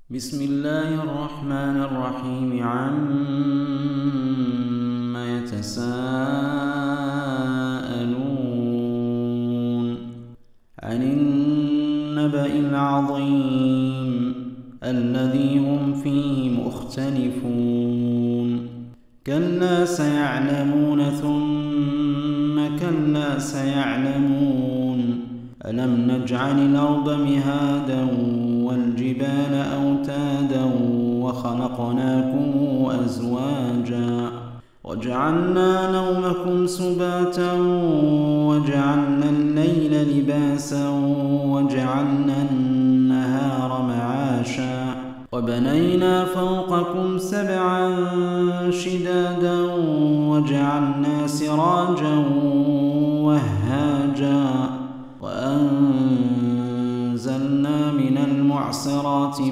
بسم الله الرحمن الرحيم عما يتساءلون عن النبأ العظيم الذي هم فيه مختلفون كلا سيعلمون ثم كلا سيعلمون ألم نجعل الأرض مهادا والجبال أوتادا وخلقناكم أزواجا وجعلنا نومكم سباتا وجعلنا الليل لباسا وجعلنا النهار معاشا وبنينا فوقكم سبعا شدادا وجعلنا سراجا وهاجا وأنزلنا من المعصرات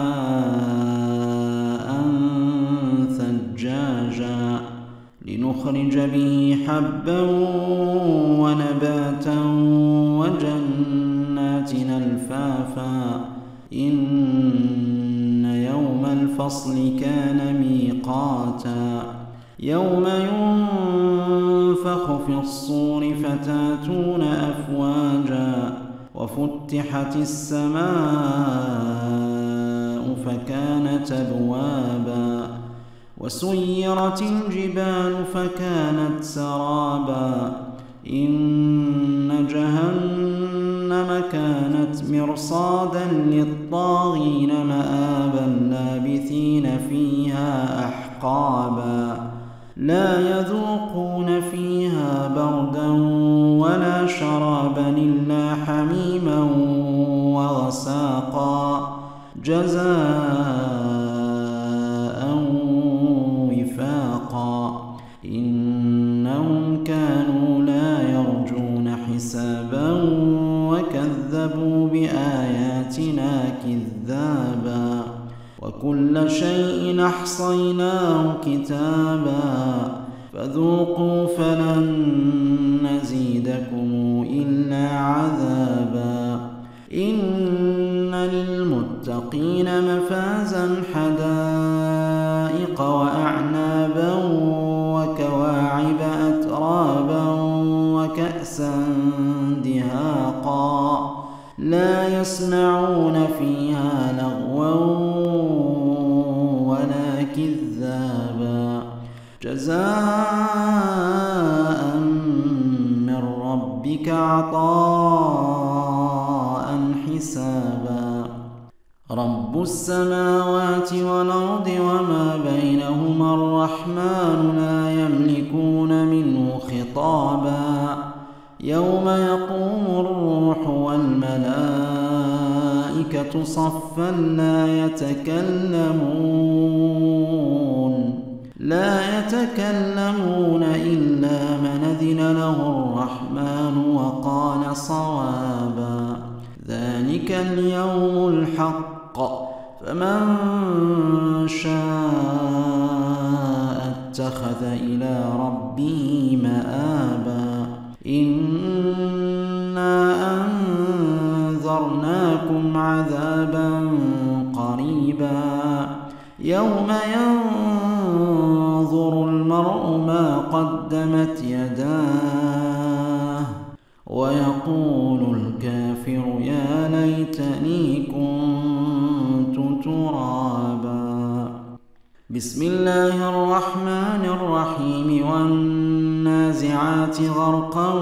ماء ثجاجا لنخرج به حبا ونباتا وجنات ألفافا إن يوم الفصل كان ميقاتا يوم ينفخ في الصور فتاتون أفواجا وفتحت السماء فكانت أبوابا وسيرت الجبال فكانت سرابا إن جهنم كانت مرصادا للطاغين مآبا لابثين فيها أحقابا لا يذوقون فيها بردا ولا شرابا إلا حميما وغساقا جزاء وفاقا إنهم كانوا لا يرجون حسابا وكذبوا بآياتنا كذابا وكل شيء أحصيناه كتابا فذوقوا فلن نزيدكم إلا عذابا إن للمتقين مفازا حدائق وأعنابا وكواعب أترابا وكأسا دهاقا لا يسمعون فيها لغوا ولا كذابا جزاء من ربك عطاء حسابا رب السماوات والأرض وما بينهما الرحمن لا يملكون منه خطابا يوم يقوم الروح والملائكة صفا لا يتكلمون إلا من أذن له الرحمن وقال صوابا ذلك اليوم الحق فمن شاء اتخذ إلى ربه مآبا إنا أنذرناكم عذابا قريبا يوم ينظر المرء ما قدمت يداه ويقول الكافر يا ليتني كنت ترابا بسم الله الرحمن الرحيم والنازعات غرقا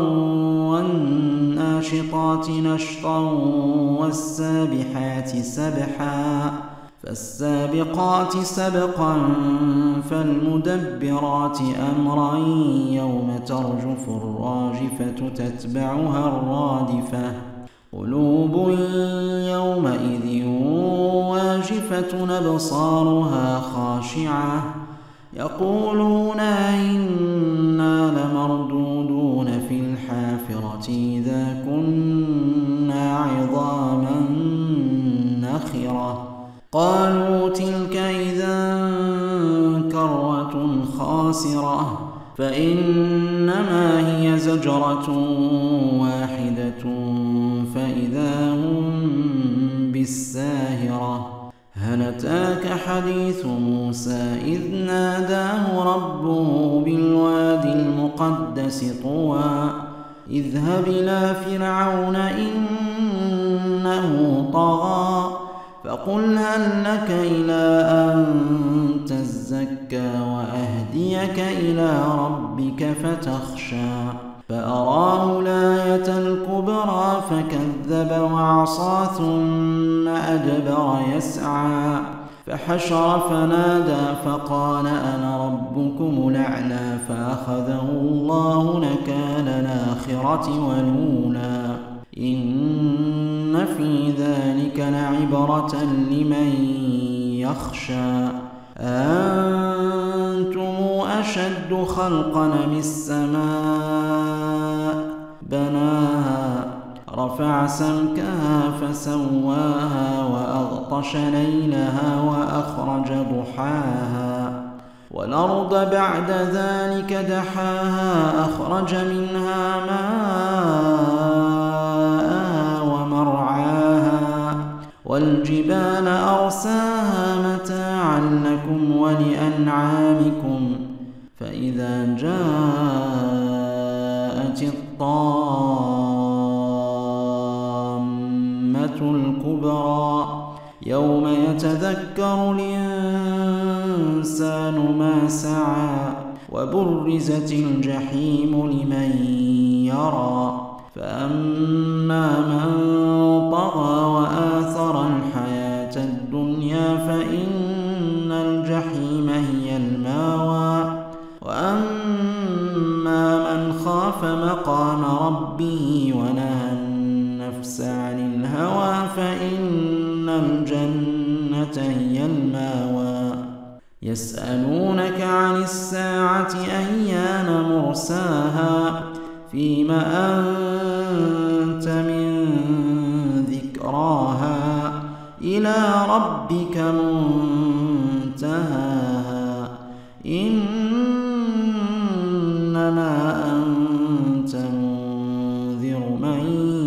والناشطات نشطا والسابحات سبحا فالسابقات سبقا فالمدبرات أمرا يوم ترجف الراجفة تتبعها الرادفة قلوب يومئذ واجفة أبصارها خاشعة يقولون إنا لمردودون في الحافرة إذا كنا عظاما نخرة قالوا تلك إذا كرة خاسرة فإنما هي زجرة واحدة فإذا هم بالساهرة هل أتاك حديث موسى إذ ناداه ربه بالوادي المقدس طوى اذهب إلى فرعون إنه طغى فقل هل لك إلى أن تزكى وأهديك إلى ربك فتخشى فأراه الآية الكبرى فكذب وعصى ثم أدبر يسعى فحشر فنادى فقال أنا ربكم الأعلى فأخذه الله نكال الآخرة والأولى إن في ذلك لعبرة لمن يخشى أنتم أشد خلقا من السماء بناها رفع سمكها فسواها وأغطش ليلها وأخرج ضحاها والأرض بعد ذلك دحاها أخرج منها ماءها ومرعاها والجبال أرساها متاعا لكم ولأنعامكم فإذا جاءت الطامة الكبرى يوم يتذكر الإنسان ما سعى وبرزت الجحيم لمن يرى فأما من طغى وآثر الحياة الدنيا فإن الجحيم هي الماوى وأما من خاف مقام ربه ونهى النفس عن الهوى فإن الجنة هي الماوى يسألونك عن الساعة أيان مرساها فيم أنت من ذكراها إلى ربك منتهاها إنما أنت منذر من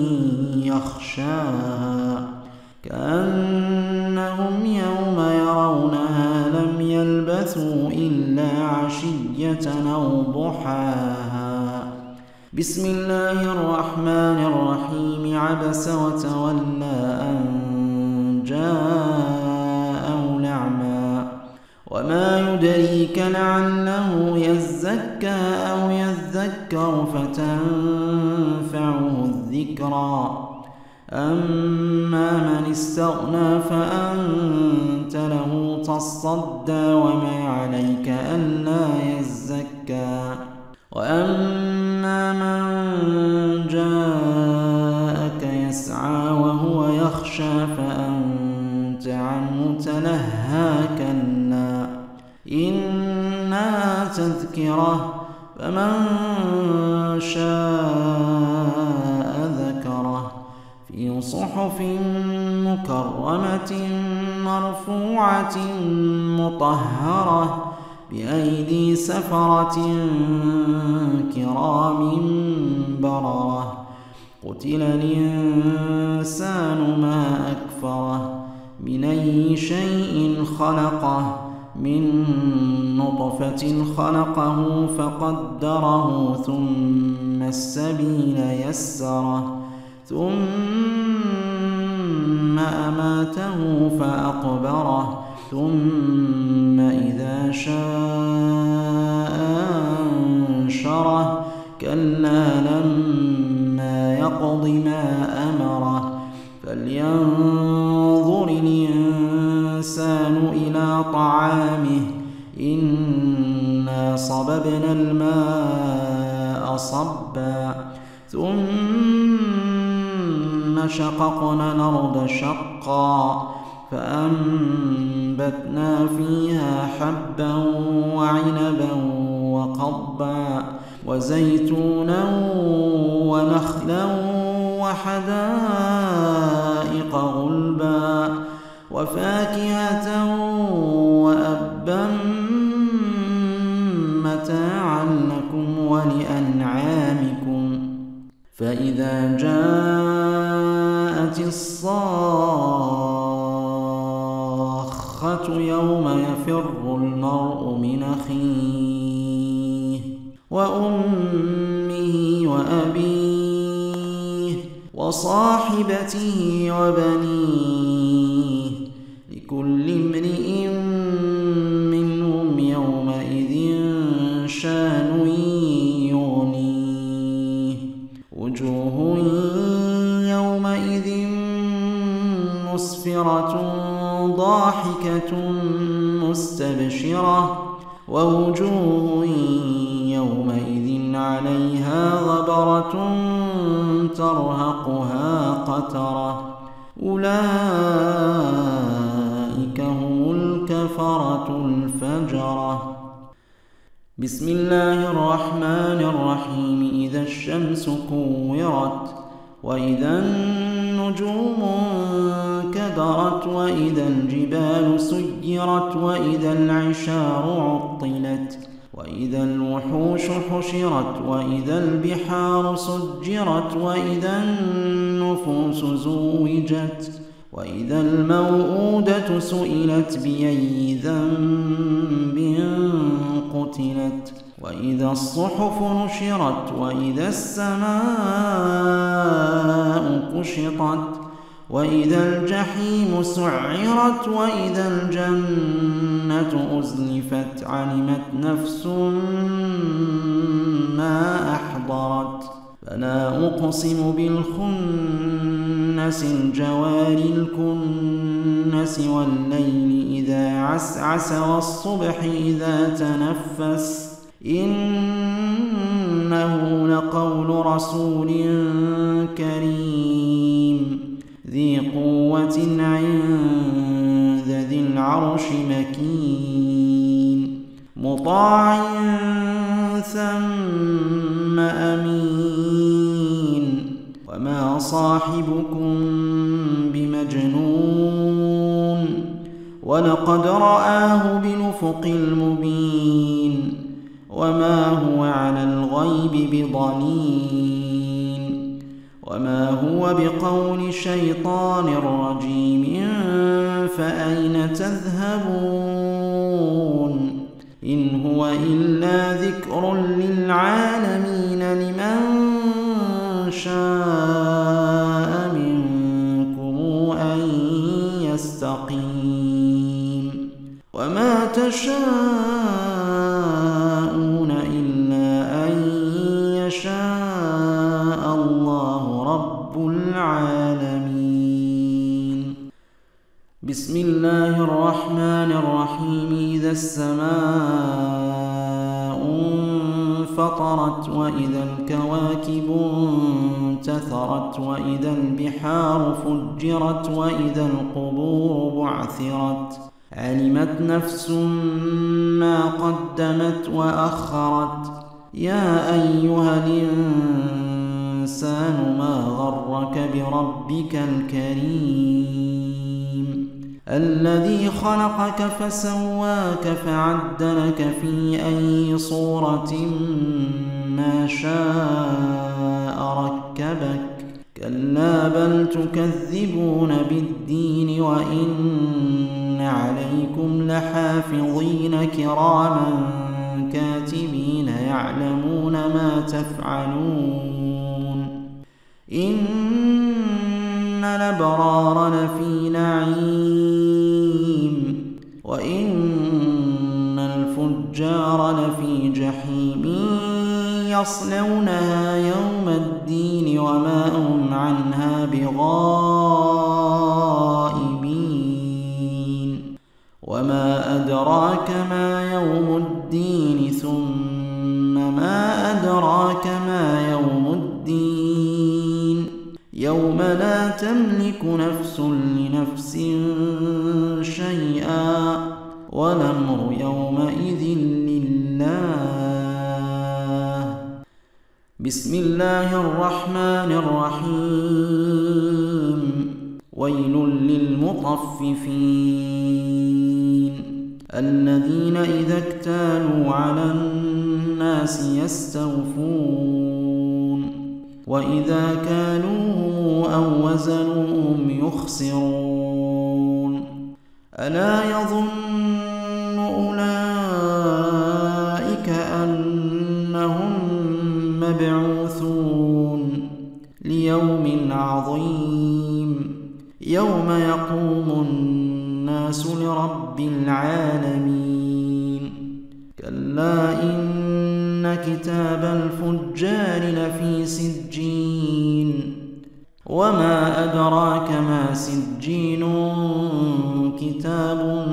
يخشاها كأنهم يوم يرونها لم يلبثوا إلا عشية أو ضحاها بسم الله الرحمن الرحيم عبس وتولى أن جاءه الأعمى وما يدريك لعله يزكى أو يذكر فتنفعه الذكرى أما من استغنى فأنت له تصدى وما عليك ألا يزكى وأما من جاءك يسعى وهو يخشى فأنت عنه تلهى كلا إنها تذكرة فمن شاء ذكره في صحف مكرمة مرفوعة مطهرة بأيدي سفرة كرام بررة قتل الإنسان ما أكفره من أي شيء خلقه من نطفة خلقه فقدره ثم السبيل يسره ثم أماته فأقبره ثم إذا شاء أنشره كلا لما يقض ما أمره فلينظر الإنسان إلى طعامه إنا صببنا الماء صبا ثم شققنا الأرض شقا فأنبتنا فيها حبا وعنبا وقضبا وزيتونا ونخلا وحدائق غلبا وفاكهة وأبا متاعا لكم ولأنعامكم فإذا جاءت الصاخة النفخة يوم يفر المرء من أخيه وأمه وأبيه وصاحبته وبنيه لكل امرئ منهم يومئذ شان يغنيه وجوه يومئذ مسفرة ضاحكة مستبشرة ووجوه يومئذ عليها غبرة ترهقها قترة أولئك هم الكفرة الفجرة. بسم الله الرحمن الرحيم. إذا الشمس كورت وإذا النجوم انكدرت وإذا الجبال سيرت وإذا العشار عطلت وإذا الوحوش حشرت وإذا البحار سجرت وإذا النفوس زوجت وإذا الموءودة سئلت بأي ذنب قتلت وإذا الصحف نشرت وإذا السماء كشطت وإذا الجحيم سعرت وإذا الجنة أزلفت علمت نفس ما أحضرت. فلا أقسم بالخنس الجوار الكنس والليل إذا عسعس والصبح إذا تنفس إنه لقول رسول كريم ذي قوة عند ذي العرش مكين مطاع ثم أمين وما صاحبكم بمجنون ولقد رآه بالأفق المبين وما هو على الغيب بضنين وما هو بقول شيطان رجيم فأين تذهبون إن هو إلا ذكر للعالمين لمن شاء منكم أن يستقيم وما تشاءون إلا أن يشاء الله رب العالمين. بسم الله الرحمن الرحيم. إذا السماء انفطرت وإذا الكواكب انتثرت وإذا البحار فجرت وإذا القبور بعثرت علمت نفس ما قدمت وأخرت. يا أيها الإنسان ما غرك بربك الكريم الذي خلقك فسواك فعدلك في أي صورة ما شاء ركبك كلا بل تكذبون بالدين وإن عليكم لحافظين كراما كاتبين يعلمون ما تفعلون. إن الأبرار لفي نعيم وإن الفجار لفي جحيم يصلونها يوم الدين وما هم عنها بغائبين. وما أدراك ما يوم الدين ثم ما أدراك ما يوم الدين يوم لا تملك نفس لنفس شيئا والأمر يومئذ لله. بسم الله الرحمن الرحيم. ويل للمطففين الذين إذا اكتالوا على الناس يستوفون وإذا كالوهم أو وزنوهم يخسرون ألا يظن أولئك أنهم مبعوثون ليوم عظيم يوم يقوم الناس لرب العالمين كلا إن كتاب الفجار لفي سجين وما أدراك ما سجين كتاب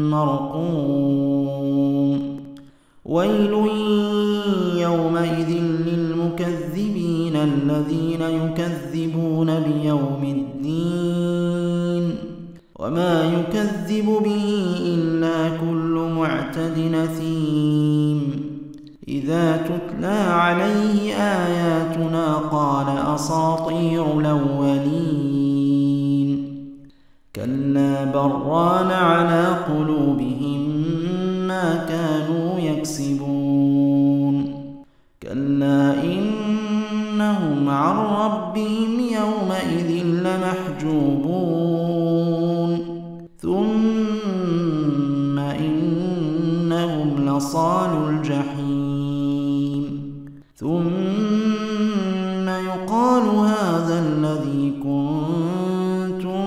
مرقوم ويل يومئذ للمكذبين الذين يكذبون بيوم الدين وما يكذب به إلا كل معتد أثيم إذا تتلى عليه آياتنا قال أساطير الأولين كلا بران على قلوبهم ما كانوا يكسبون كلا إنهم عن ربهم يومئذ لمحجوبون ثم إنهم لصالوا الجحيم ثم يقال هذا الذي كنتم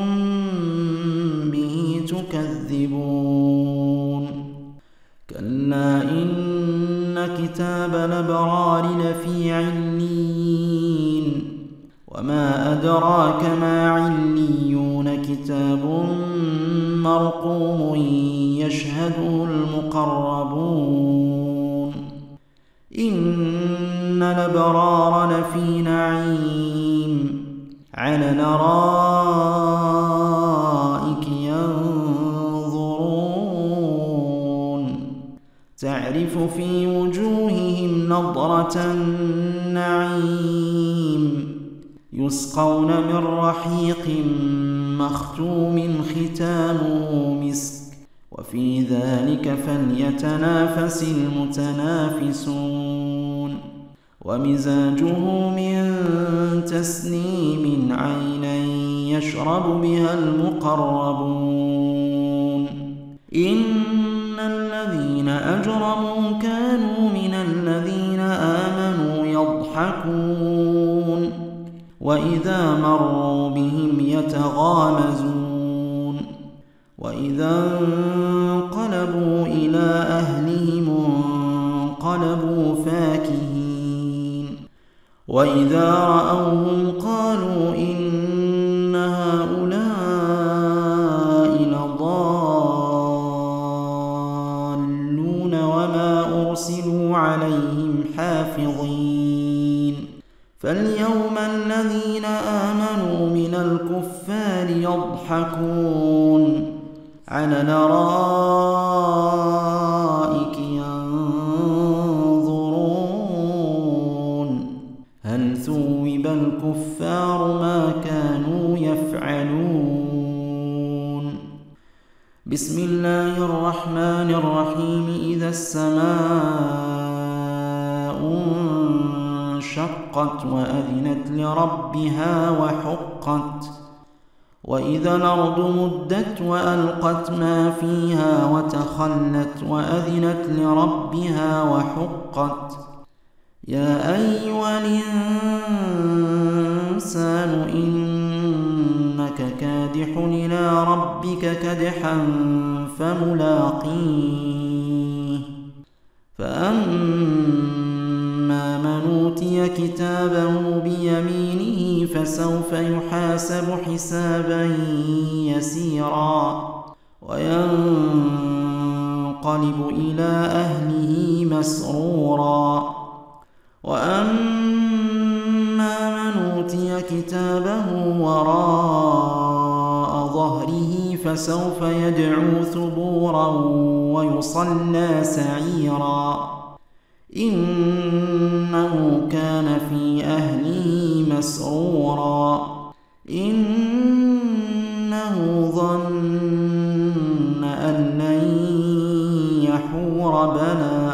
به تكذبون كلا إن كتاب الأبرار لفي عليين وما أدراك ما عليون كتاب مرقوم يشهده المقربون إن الأبرار لفي نعيم على الأرائك ينظرون تعرف في وجوههم نضرة النعيم يسقون من رحيق مختوم ختامه مسك وفي ذلك فليتنافس المتنافسون ومزاجه من تسنيم عينا يشرب بها المقربون إن الذين أجرموا كانوا من الذين آمنوا يضحكون وإذا مروا بهم يتغامزون وإذا انقلبوا إلى أهلهم انقلبوا فاكهين وإذا رأوهم قالوا إن هؤلاء لضالون وما أرسلوا عليهم حافظين فاليوم الذين آمنوا من الكفار يضحكون على الأرائك ينظرون هل ثوب الكفار ما كانوا يفعلون بسم الله الرحمن الرحيم إذا السماء انشقت وأذنت لربها وحقت وإذا الأرض مدت وألقت ما فيها وتخلت وأذنت لربها وحقت يا أيها الإنسان إنك كادح إلى ربك كدحا فملاقيه فأما من أوتي كتابه بيمينه فسوف يحاسب حسابا يسيرا وينقلب إلى أهله مسرورا وأما من أوتي كتابه وراء ظهره فسوف يدعو ثبورا ويصلى سعيرا إنه كان في أهله مسرورا إنه ظن أن لن يحور بلى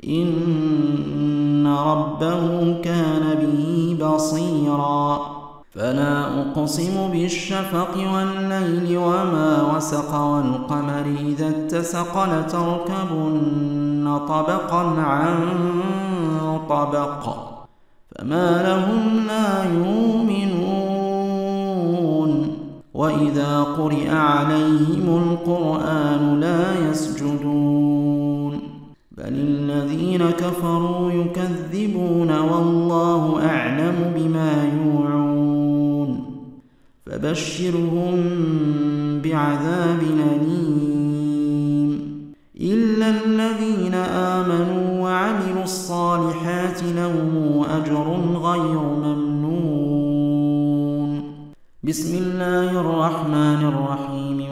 إن ربه كان به بصيرا فلا أقسم بالشفق والليل وما وسق والقمر إذا اتسق لتركبن طبقا عن طبق فما لهم لا يؤمنون وإذا قرئ عليهم القرآن لا يسجدون بل الذين كفروا يكذبون والله أعلم بما يوعون فبشرهم بعذاب أليم إلا الذين آمنوا وعملوا الصالحات لهم أجر غير ممنون بسم الله الرحمن الرحيم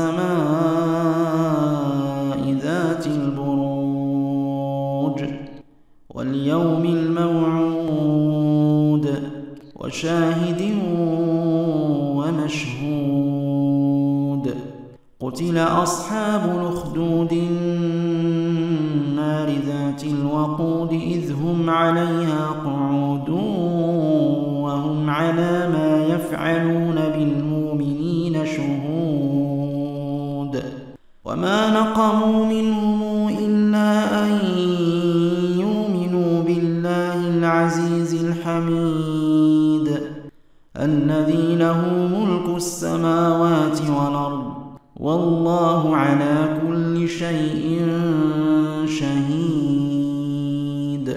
والسماء ذات البروج واليوم الموعود وشاهد ومشهود قتل أصحاب الأخدود النار ذات الوقود إذ هم عليها قعود وهم على ما يفعلون بالمؤمنين شهود وما نقموا منهم إلا أن يؤمنوا بالله العزيز الحميد الذي له ملك السماوات والأرض والله على كل شيء شهيد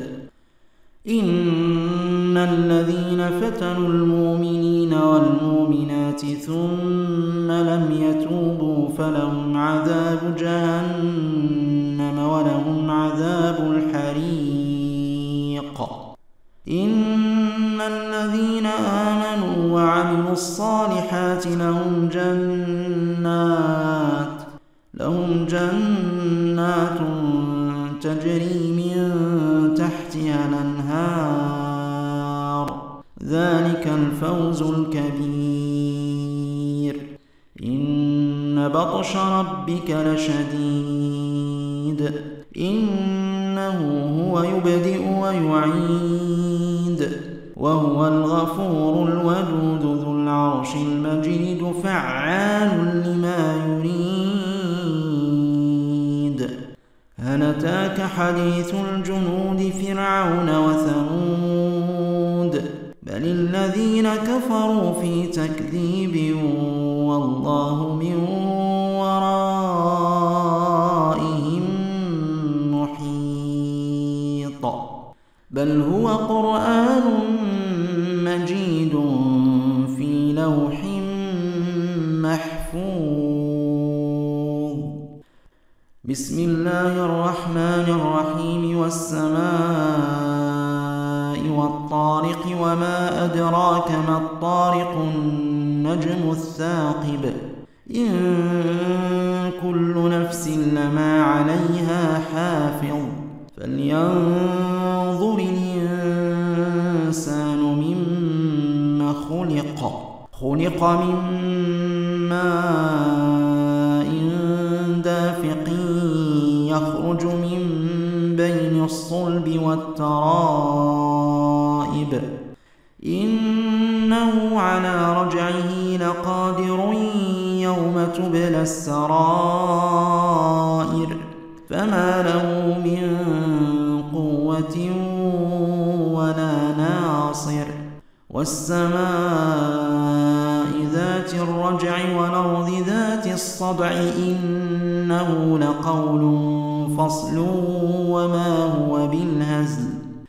إن الذين فتنوا المؤمنين والمؤمنات ثم لم يتوبوا فلهم عذاب جهنم ولهم عذاب الحريق إن الذين آمنوا وعملوا الصالحات لهم جنات تجري من تحتها الأنهار ذلك الفوز الكبير إن بطش ربك لشديد إنه هو يبدئ ويعيد وهو الغفور الودود ذو العرش المجيد فعال لما يريد هل أتاك حديث الجنود فرعون وثمود بل الذين كفروا في تكذيب والله من ورائهم محيط بل هو قرآن مجيد في لوح محفوظ بسم الله الرحمن الرحيم والسماء والطارق وما أدراك ما الطارق النجم الثاقب إن كل نفس لما عليها حافظ فلينظر الإنسان مما خلق من ماء دافق يخرج من بين الصلب والترائب إنه على رجعه لقادر يوم تبلى السرائر فما له من قوة ولا ناصر والسماء ذات الرجع والأرض ذات الصدع إنه لقول فصل وما هو بالهزل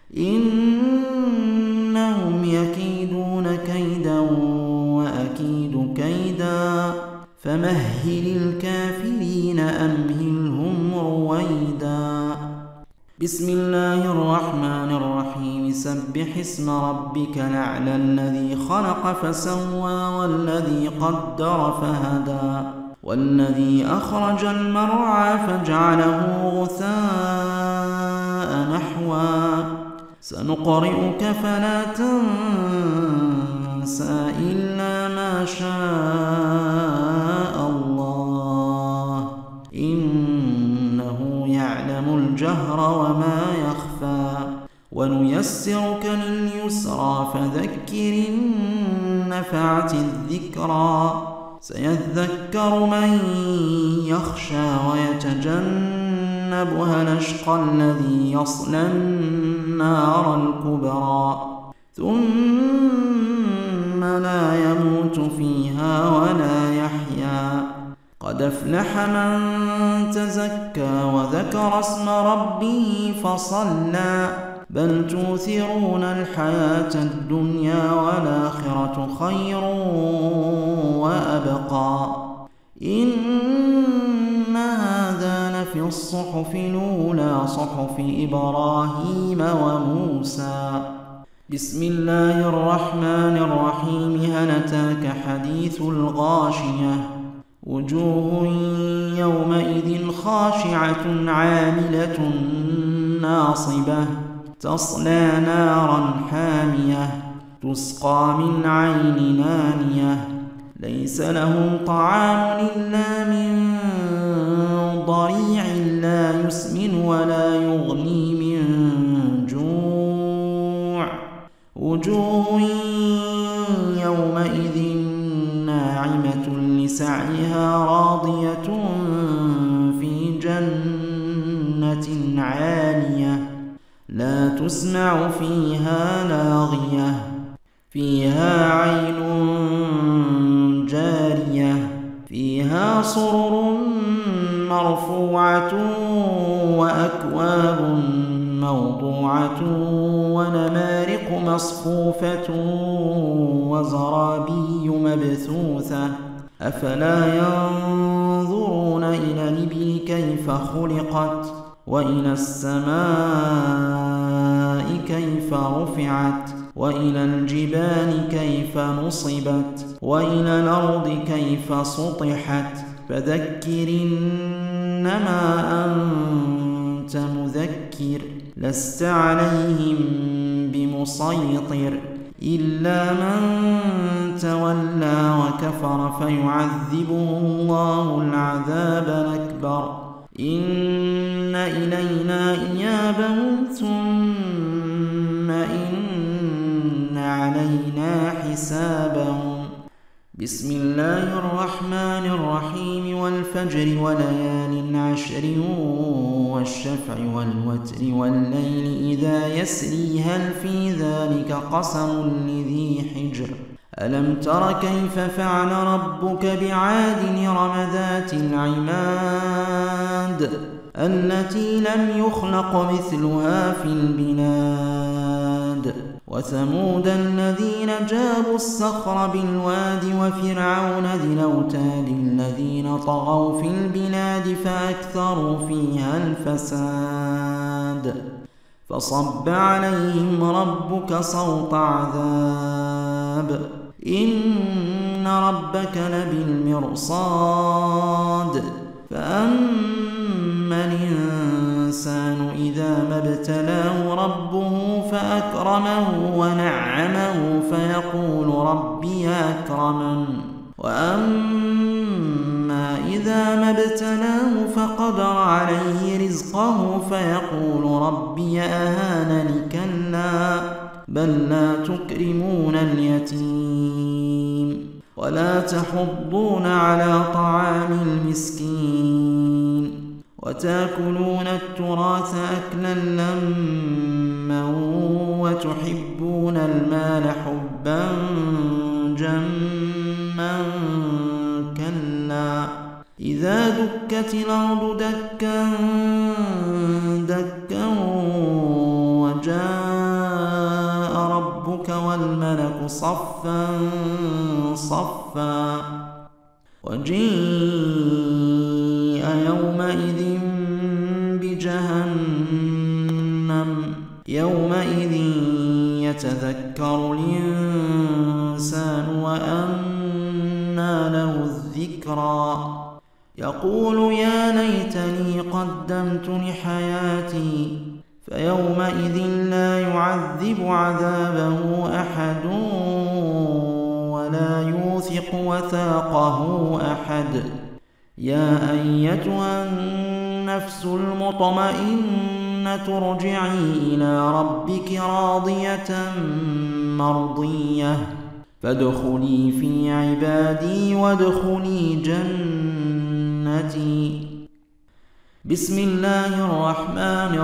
إنهم يكيدون كيدا وأكيد كيدا فمهل الكافرين أمهلهم رويدا بسم الله الرحمن الرحيم سبح اسم ربك الأعلى الذي خلق فسوى والذي قدر فهدى والذي أخرج المرعى فجعله غثاء نحوا سنقرئك فلا تنسى إلا ما شاء الله إنه يعلم الجهر وما يخفى ونيسرك لليسرى فذكر إن نفعت الذكرى سيذكر من يخشى ويتجنبها الأشقى الذي يصلى النار الكبرى ثم لا يموت فيها ولا يحيا قد أفلح من تزكى وذكر اسم ربه فصلى بل تؤثرون الحياة الدنيا والآخرة خير وأبقى إن هذا لفي الصحف الأولى صحف إبراهيم وموسى بسم الله الرحمن الرحيم هل أتاك حديث الغاشية وجوه يومئذ خاشعة عاملة ناصبة تصلى نارا حامية تسقى من عين آنية ليس لهم طعام إلا من ضريع لا يسمن ولا يغني من جوع وجوه يومئذ ناعمة لسعيها راضية في جنة عالية لا تسمع فيها لاغية فيها عين جارية فيها سرر مرفوعة وأكواب موضوعة ونمارق مصفوفة وزرابي مبثوثة أفلا ينظرون إلى الإبل كيف خلقت وإلى السماء كيف رفعت وإلى الجبال كيف نصبت وإلى الأرض كيف سطحت فذكر إنما أنت مذكر لست عليهم بمسيطر إلا من تولى وكفر فيعذبه الله العذاب الأكبر إن إلينا إيابهم ثم إن علينا حسابهم بسم الله الرحمن الرحيم والفجر وليال عشر والشفع والوتر والليل إذا يسري هل في ذلك قسم لذي حجر ألم تر كيف فعل ربك بعاد إرم ذات العماد التي لم يخلق مثلها في البلاد وثمود الذين جابوا الصخر بالواد وفرعون ذي الأوتاد الذين طغوا في البلاد فأكثروا فيها الفساد فصب عليهم ربك صوت عذاب إن ربك لبالمرصاد فأما الإنسان إذا ما ابتلاه ربه فأكرمه ونعمه فيقول ربي أكرمن وأما إذا ما ابتلاه فقدر عليه رزقه فيقول ربي أهانن كلا بل لا تكرمون اليتيم ولا تحضون على طعام المسكين وتأكلون التراث أكلا لما وتحبون المال حبا جما كلا إذا دكت الأرض دكا دكا وجاء ربك والملك صفا صفا وجيء يومئذ بجهنم يومئذ يتذكر الإنسان وأنى له الذكرى يقول يا ليتني قدمت لحياتي فيومئذ لا يعذب عذابه أحد ولا يوثق وثاقه أحد يا أيتها النفس المطمئنة ارجعي إلى ربك راضية مرضية فادخلي في عبادي وادخلي جنتي. بسم الله الرحمن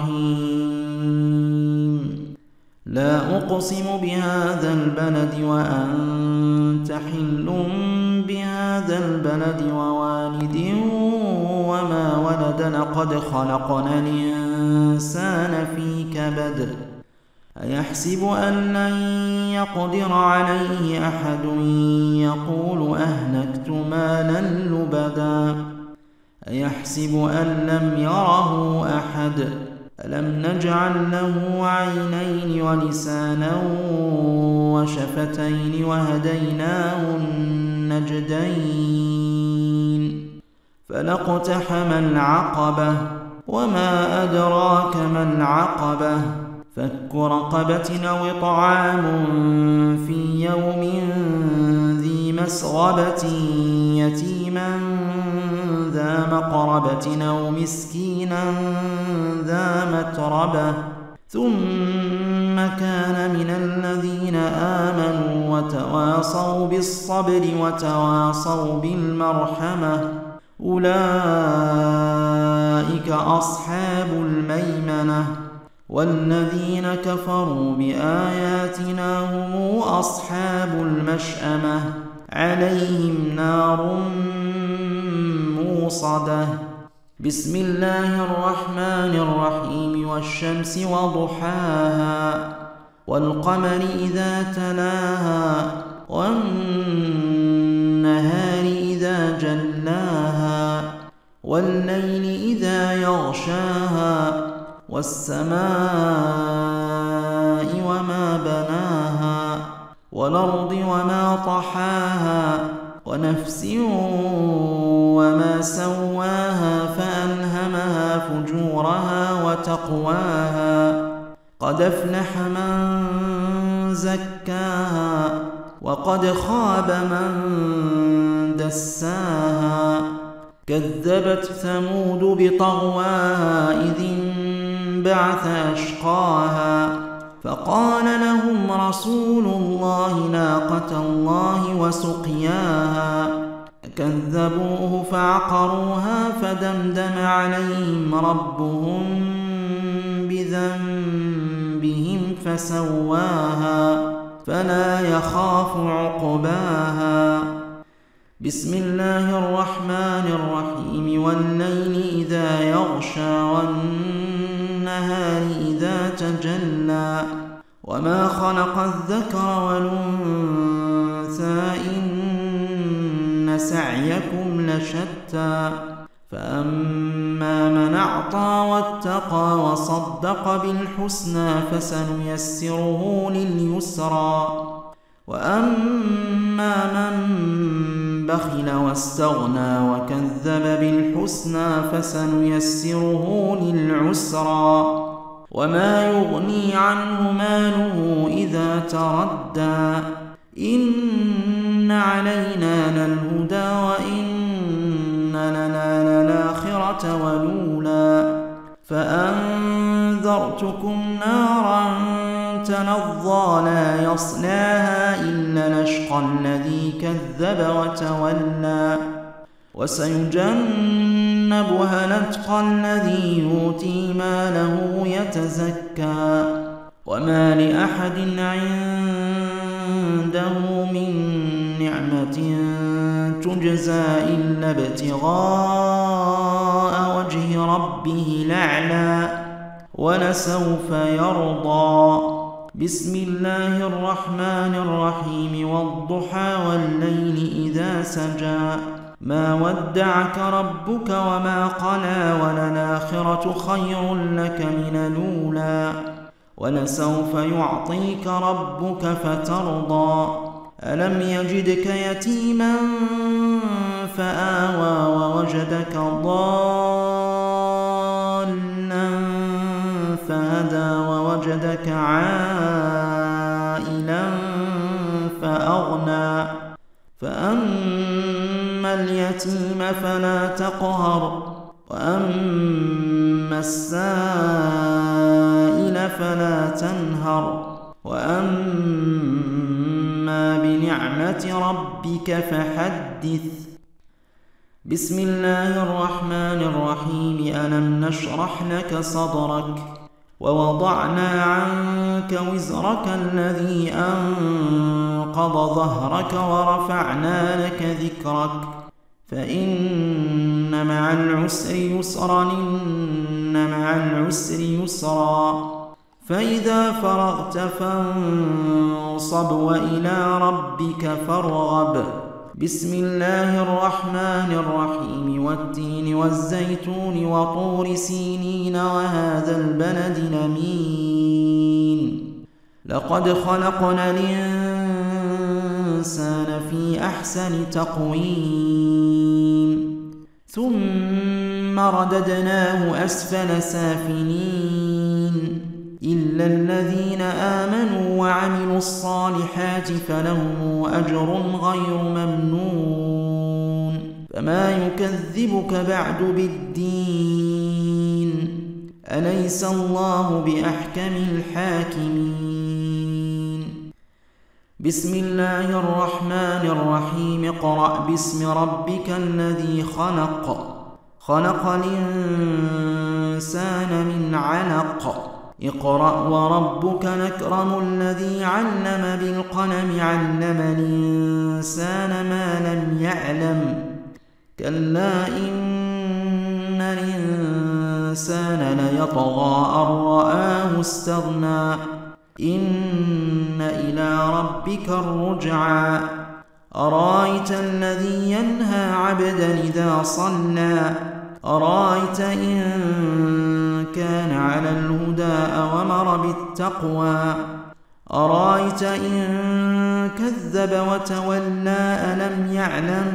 الرحيم. لا أقسم بهذا البلد وأنت حل بهذا البلد ووالد وما ولد لقد خلقنا الإنسان في كبد أيحسب أن لن يقدر عليه أحد يقول أهلكت مالا لبدا أيحسب أن لم يره أحد ألم نجعل له عينين ولسانا وشفتين وهديناه النجدين فلاقتحم العقبة وما أدراك ما العقبة فك رقبة أو إطعام في يوم ذي مسغبة يتيما ذا مقربة أو مسكينا ذا متربة ثم كان من الذين آمنوا وتواصوا بالصبر وتواصوا بالمرحمة أولئك أصحاب الميمنة والذين كفروا بآياتنا هم أصحاب المشأمة عليهم نار موصدة. بسم الله الرحمن الرحيم. والشمس وضحاها والقمر إذا تلاها والنهار إذا جلاها والليل إذا يغشاها والسماء وما بناها والأرض وما طحاها ونفس وما سواها فألهمها فجورها وتقواها قد أفلح من زكاها وقد خاب من دساها كذبت ثمود بطغواها إذ انبعث أشقاها فقال لهم رسول الله ناقة الله وسقياها فكذبوه فعقروها فدمدم عليهم ربهم بذنبهم فسواها فلا يخاف عقباها. بسم الله الرحمن الرحيم. والليل إذا يغشى والنهار إذا تجلى وما خلق الذكر والأنثى إن سعيكم لشتى فأما من أعطى واتقى وصدق بالحسنى فسنيسره لليسرى وأما من بخل واستغنى وكذب بالحسنى فسنيسره للعسرى وما يغني عنه ماله إذا تردى إن علينا للهدى وإن لنا للآخرة والأولى فأنذرتكم نارا تلظى لا يصلاها إلا الأشقى الذي كذب وتولى وسيجنبها الأتقى الذي يؤتي ماله يتزكى وما لأحد عنده من نعمة تجزى إلا ابتغاء وجه ربه الأعلى ولسوف يرضى. بسم الله الرحمن الرحيم. والضحى والليل إذا سجى ما ودعك ربك وما قلى وللآخرة خير لك من الأولى ولسوف يعطيك ربك فترضى ألم يجدك يتيما فآوى ووجدك ضالا فهدى ووجدك عائلا فأغنى فأما اليتيم فلا تقهر وأما السائل فلا تنهر وأما نعمة ربك فحدث. بسم الله الرحمن الرحيم. ألم نشرح لك صدرك ووضعنا عنك وزرك الذي أنقض ظهرك ورفعنا لك ذكرك فإن مع العسر يسرا إن مع العسر يسرا فإذا فرغت فانصب وإلى ربك فارغب. بسم الله الرحمن الرحيم. والتين والزيتون وطور سينين وهذا البلد الأمين لقد خلقنا الإنسان في أحسن تقويم ثم رددناه أسفل سافلين إلا الذين آمنوا وعملوا الصالحات فلهم أجر غير ممنون. فما يكذبك بعد بالدين أليس الله بأحكم الحاكمين. بسم الله الرحمن الرحيم. اقرأ باسم ربك الذي خلق خلق الإنسان من علق اقرأ وربك الأكرم الذي علم بالقلم علم الإنسان ما لم يعلم كلا إن الإنسان ليطغى أن رآه استغنى إن إلى ربك الرجعى أرأيت الذي ينهى عبدا إذا صلى أرأيت إن كان على الهدى أو أمر بالتقوى أرأيت إن كذب وتولى ألم يعلم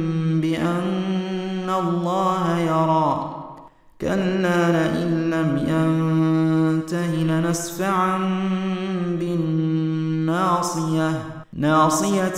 بأن الله يرى كلا لئن لم ينته لنسفعا بالناصية ناصية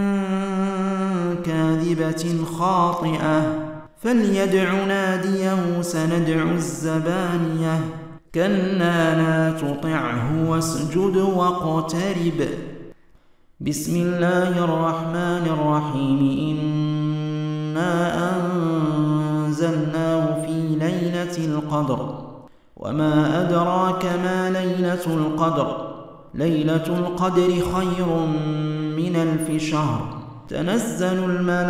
كاذبة خاطئة فليدع ناديه سندع الزبانية كلا لا تطعه واسجد واقترب. بسم الله الرحمن الرحيم. إنا أنزلناه في ليلة القدر وما أدراك ما ليلة القدر ليلة القدر خير من 1000 شهر تنزل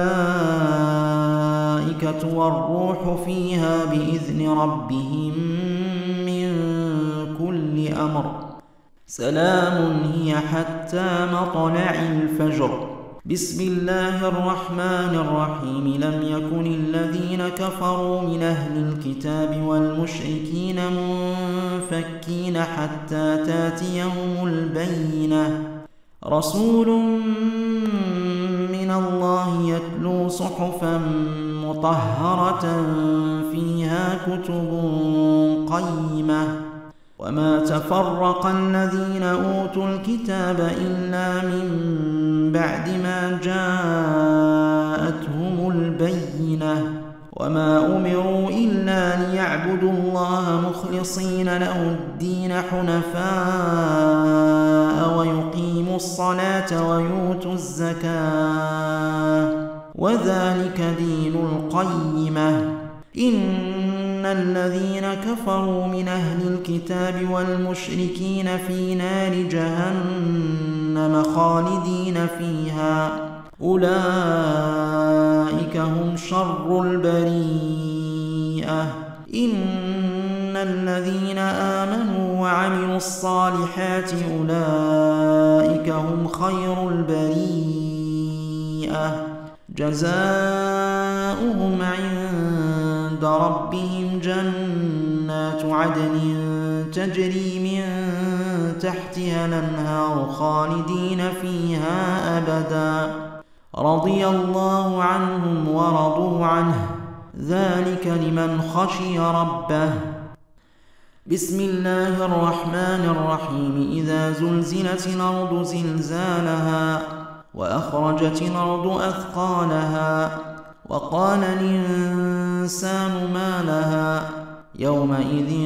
الملائكة والروح فيها بإذن ربهم من كل أمر سلام هي حتى مطلع الفجر. بسم الله الرحمن الرحيم. لم يكن الذين كفروا من أهل الكتاب والمشركين منفكين حتى تاتيهم البينة رسول من الله يتلو صحفا مطهرة فيها كتب قيمة وما تفرق الذين أوتوا الكتاب إلا من بعد ما جاءتهم البينة وما أمروا إلا ليعبدوا الله مخلصين له الدين حنفاء ويقيموا الصلاة ويؤتوا الزكاة وذلك دين القيمة. إن الذين كفروا من أهل الكتاب والمشركين في نار جهنم خالدين فيها أولئك هم شر البريئة. إن الذين آمنوا وعملوا الصالحات أولئك هم خير البريئة جزاؤهم عند ربهم جنات عدن تجري من تحتها الأنهار خالدين فيها أبدا رضي الله عنهم ورضوا عنه ذلك لمن خشي ربه. بسم الله الرحمن الرحيم. إذا زلزلت الأرض زلزالها وأخرجت الأرض أثقالها وقال الإنسان ما لها يومئذ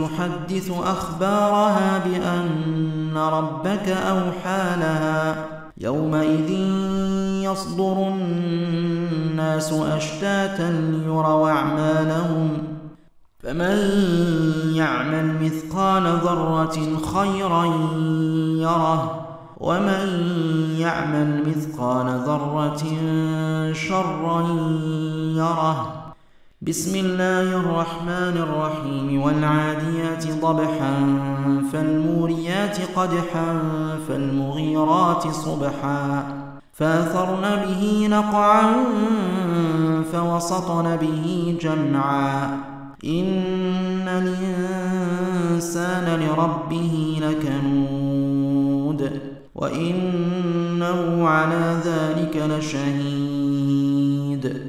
تحدث أخبارها بأن ربك أوحى لها يومئذ يصدر الناس أشتاتا ليروا أعمالهم فمن يعمل مثقال ذرة خيرا يره ومن يعمل مثقال ذرة شرا يره. بسم الله الرحمن الرحيم. والعاديات ضبحا فالموريات قدحا فالمغيرات صبحا فأثرن به نقعا فوسطن به جمعا إن الإنسان لربه لكنود وإنه على ذلك لشهيد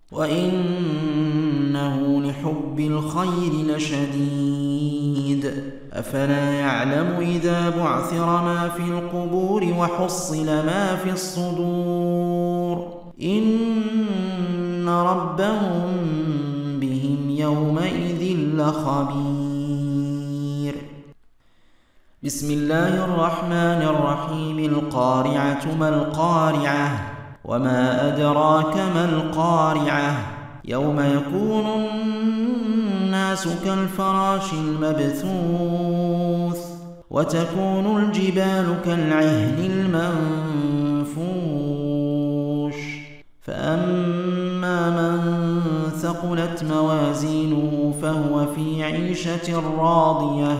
وإنه لحب الخير لشديد. أفلا يعلم إذا بعثر ما في القبور وحصل ما في الصدور إن ربهم بهم يومئذ لخبير. بسم الله الرحمن الرحيم. القارعة ما القارعة وما أدراك ما القارعة يوم يكون الناس كالفراش المبثوث وتكون الجبال كالعهن المنفوش فأما من ثقلت موازينه فهو في عيشة راضية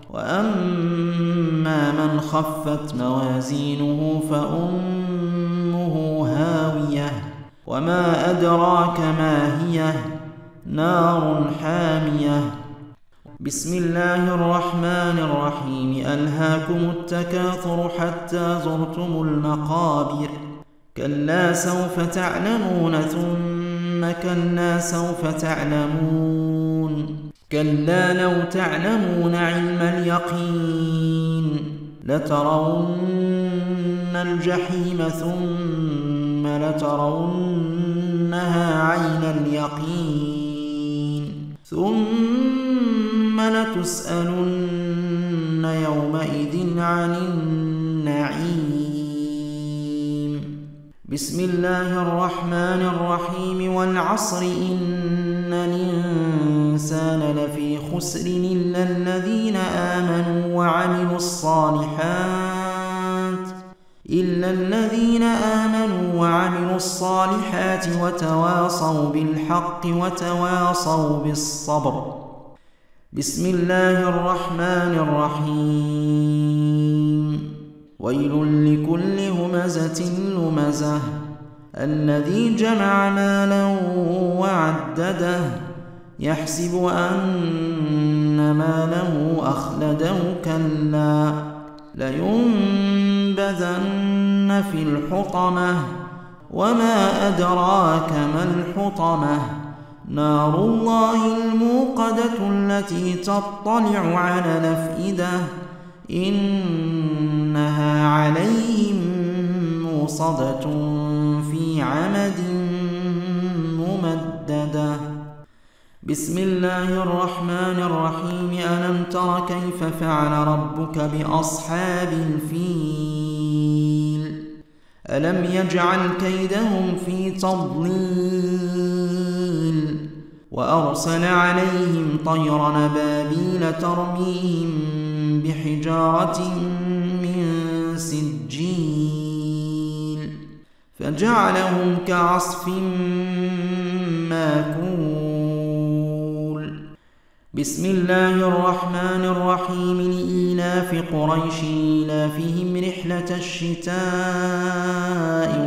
وأما من خفت موازينه فأمه هاوية وما أدراك ما هي نار حامية. بسم الله الرحمن الرحيم. ألهاكم التكاثر حتى زرتم المقابر كلا سوف تعلمون ثم كلا سوف تعلمون كلا لو تعلمون علم اليقين لترون الجحيم ثم لترونها عين اليقين ثم لتسألن يومئذ عن النعيم. بسم الله الرحمن الرحيم. والعصر إن الإنسان لفي خسر إلا الذين آمنوا وعملوا الصالحات وتواصوا بالحق وتواصوا بالصبر. بسم الله الرحمن الرحيم. ويل لكل همزة لمزة الذي جمع مالا وعدده يحسب أن ماله أخلده كلا لينبذن في الحطمة وما أدراك ما الحطمة نار الله الموقدة التي تطلع على الأفئدة إنها عليهم موصدة في عمد ممددة. بسم الله الرحمن الرحيم. ألم تر كيف فعل ربك بأصحاب الفيل ألم يجعل كيدهم في تضليل وأرسل عليهم طيرا أبابيل ترميهم بحجارة من سجيل فجعلهم كعصف ماكول. بسم الله الرحمن الرحيم. لإيلاف قريش إيلافهم رحلة الشتاء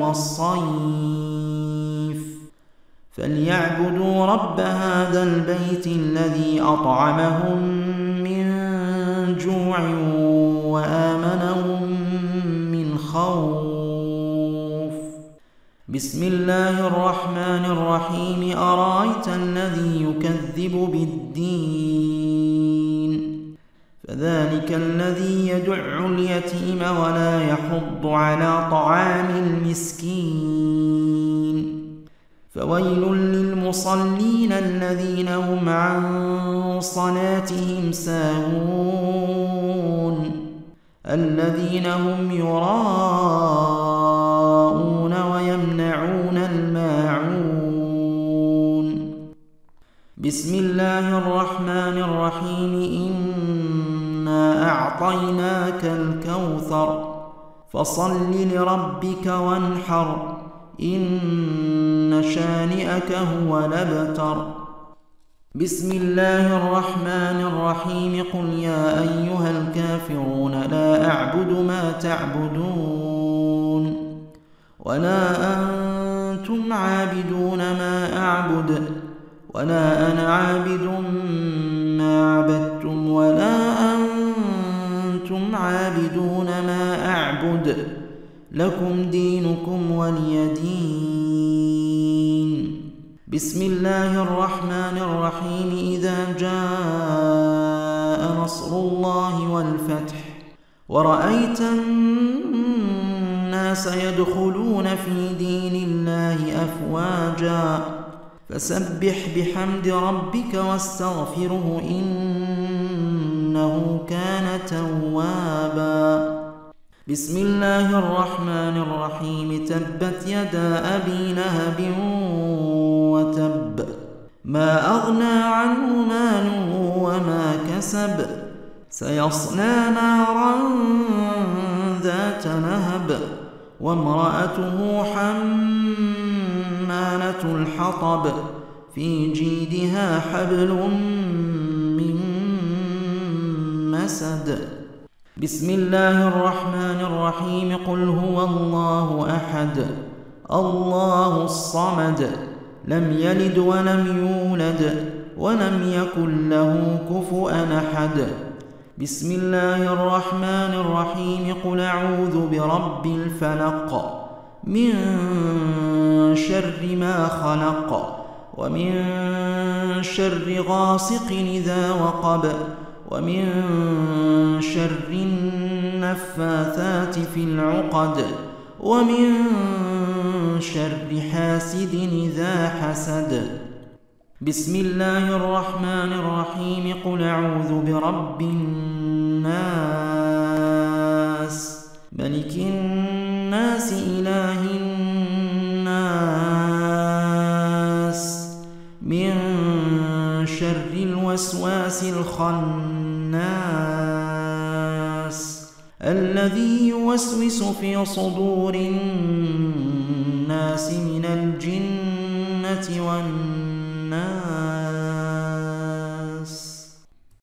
والصيف فليعبدوا رب هذا البيت الذي أطعمهم من جوع وآمنهم من خوف. بسم الله الرحمن الرحيم. أرأيت الذي يكذب بالدين فذلك الذي يدع اليتيم ولا يحض على طعام المسكين فويل للمصلين الذين هم عن صلاتهم ساهون الذين هم يراءون بسم الله الرحمن الرحيم إنا أعطيناك الكوثر فصل لربك وانحر إن شانئك هو الأبتر بسم الله الرحمن الرحيم قل يا أيها الكافرون لا أعبد ما تعبدون ولا أنتم عابدون ما أعبد ولا أنا عابد ما عبدتم ولا أنتم عابدون ما أعبد لكم دينكم ولي دين بسم الله الرحمن الرحيم إذا جاء نصر الله والفتح ورأيت الناس يدخلون في دين الله أفواجا فسبح بحمد ربك واستغفره إنه كان توابا بسم الله الرحمن الرحيم تبت يدا أبي لهب وتب ما أغنى عنه ماله وما كسب سيصلى نارا ذات لهب وامرأته حمالة الحطب في جيدها حبل من مسد بسم الله الرحمن الرحيم قل هو الله أحد الله الصمد لم يلد ولم يولد ولم يكن له كفؤا أحد بسم الله الرحمن الرحيم قل أعوذ برب الفلق من شر ما خلق ومن شر غاسق إذا وقب ومن شر النفاثات في العقد ومن شر حاسد إذا حسد بسم الله الرحمن الرحيم قل أعوذ برب الناس ملك الناس إله الناس من شر الوسواس الخناس الذي يوسوس في صدور الناس من الجنة والناس